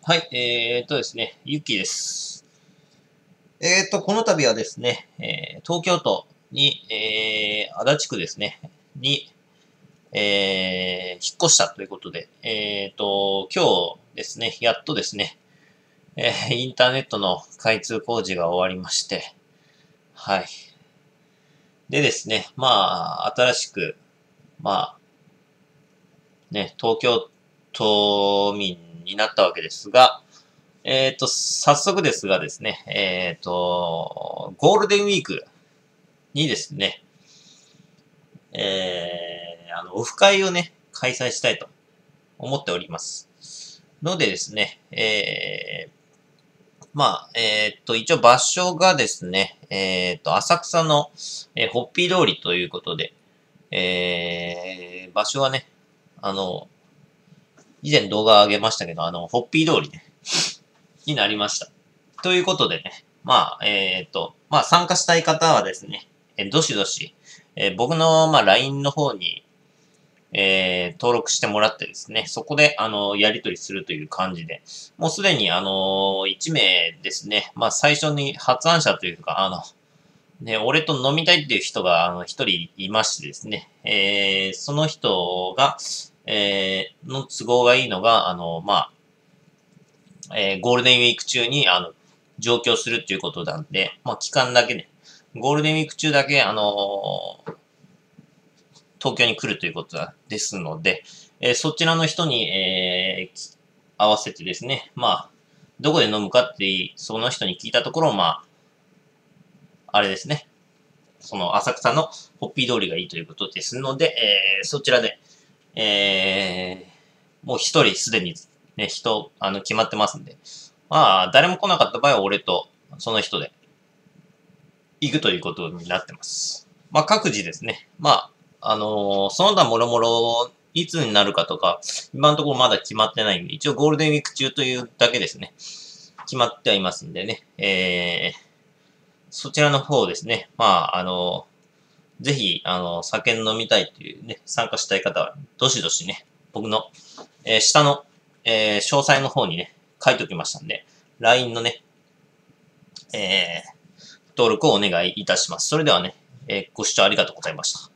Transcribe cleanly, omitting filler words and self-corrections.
はい、ですね、ゆっきーです。この度はですね、東京都に、足立区ですね、に、引っ越したということで、今日ですね、やっとですね、インターネットの開通工事が終わりまして、はい。でですね、まあ、新しく、まあ、ね、東京都民になったわけですが、早速ですがですね、ゴールデンウィークにですね、オフ会をね、開催したいと思っております。のでですね、一応場所がですね、浅草の、ホッピー通りということで、場所はね、あの、以前動画上げましたけど、ホッピー通りね、になりました。ということでね、参加したい方はですね、どしどし、僕の、LINE の方に、登録してもらってですね、そこで、やり取りするという感じで、もうすでに、1名ですね、最初に発案者というか、ね、俺と飲みたいっていう人が、一人いましてですね、その人が、の都合がいいのが、ゴールデンウィーク中に、上京するっていうことなんで、期間だけね、ゴールデンウィーク中だけ、東京に来るということですので、そちらの人に、合わせてですね、どこで飲むかってその人に聞いたところ、あれですね、その浅草のホッピー通りがいいということですので、そちらで、もう一人すでにね、決まってますんで、誰も来なかった場合は俺とその人で行くということになってます。各自ですね。その他もろもろ、いつになるかとか、今のところまだ決まってないんで、一応ゴールデンウィーク中というだけですね。決まってはいますんでね。そちらの方ですね。ぜひ、酒飲みたいというね、参加したい方は、どしどしね、僕の、下の、詳細の方にね、書いておきましたんで、LINE のね、登録をお願いいたします。それではね、ご視聴ありがとうございました。